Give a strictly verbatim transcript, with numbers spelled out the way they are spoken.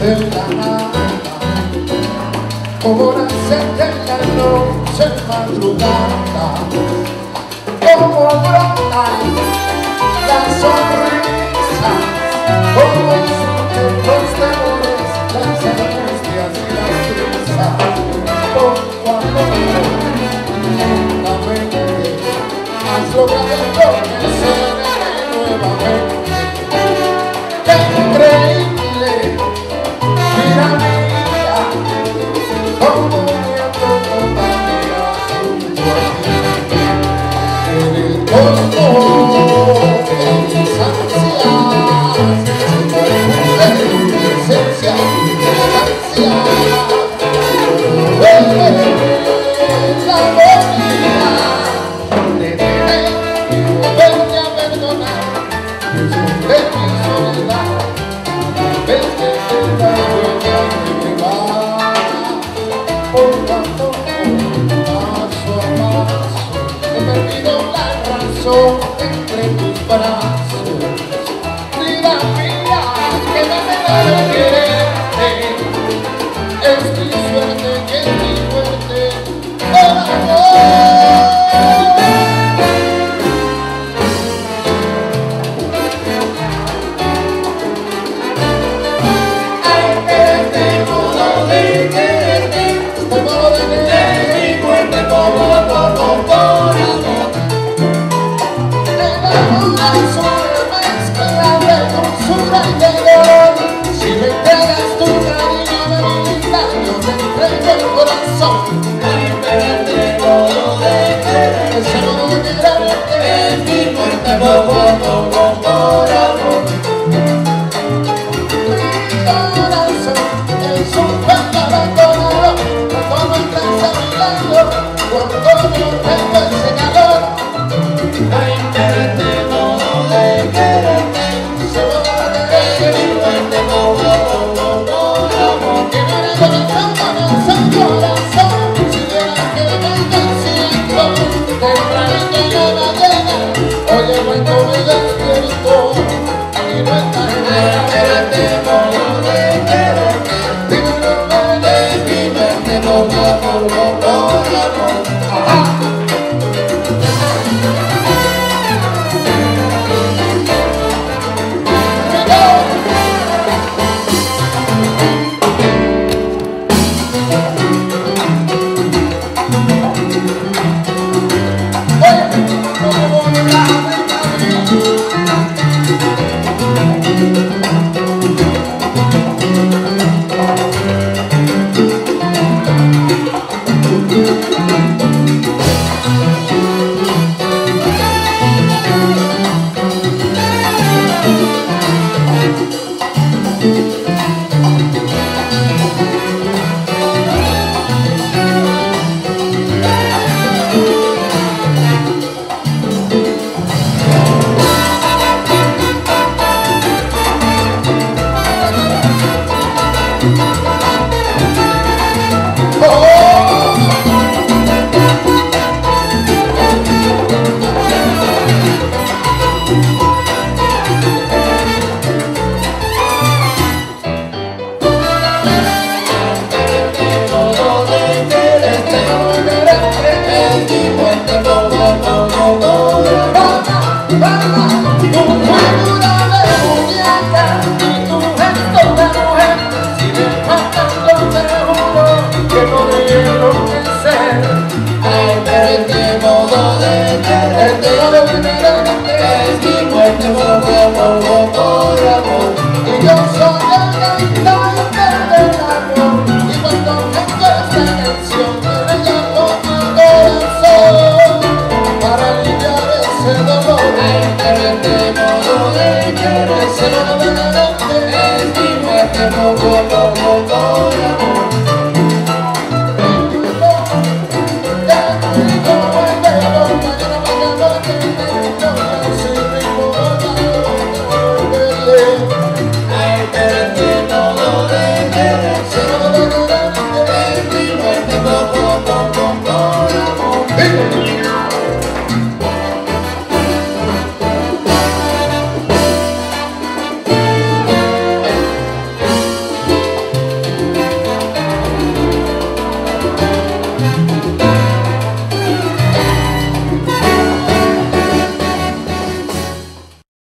de la nada, como nacer de la noche madrugada, como brotan las sonrisas, como surgen los temores, las angustias y las prisas, poco a poco, lentamente, has logrado enloquecerme nuevamente. ¡Qué increíble! Mira, mira, como viento todavía junto a ti. En el cosmos, en mis ansias, en mi esencia, mi distancia, vuelve la agonía de tener y volverte a perdonar. De mi soledad, vete de la huella que me va, poco a poco, paso a paso, he perdido la razón entre tus brazos. Vida mía, que me da de quererte, es mi suerte que es mi muerte, por amor. Si me entregas tu cariño de mi vida, yo te entrego el corazón. Ay, te entrego lo de querer, ese modo de quererte es mi muerte, poco a poco, por amor. Mi corazón es un cuento abandonado, cuando no estás a mi lado, cuando no tengo ese calor. Ay, te entrego lo de quererte, Ese modo de es quererte, mi muerte, poco a poco, por amor. que no era corazón, corazón, corazón. Si vieras que me siento, tempranito yo la llena. Oye, cuando me despierto, y no está Ay, te entrego lo de quererte, dime no me es mi muerte, poco a poco, por amor. ajá. Se